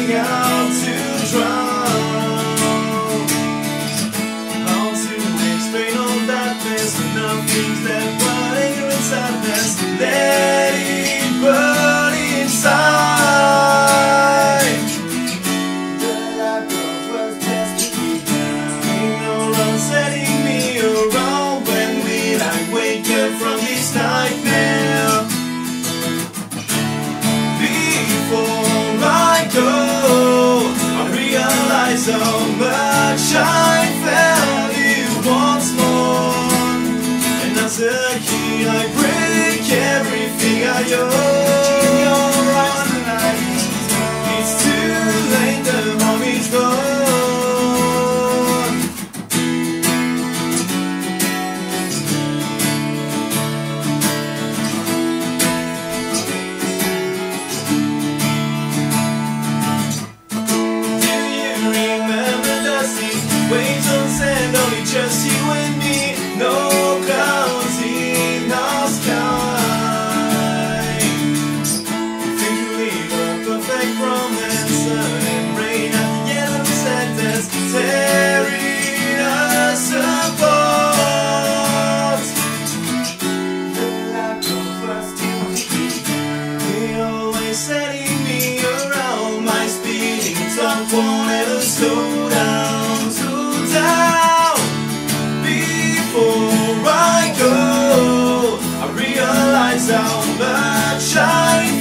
crying out to drown. How to explain all that there's nothing's left but anger and sadness. Let it burn inside. The lack of was just to be down. Ain't no run setting me around. When will I wake up from this nightmare? Before I go, I realize how much I felt you once more. And as a kid, I break everything I own. It's too late, the home is gone. Waves on sand, only just you and me. No clouds in our sky. Think you leave a perfect romance, sun and rain at the end of the sentence, tearing us apart. The lack of us till they always setting me around. My speeding top won't ever slow down. Before I go, I realize how much I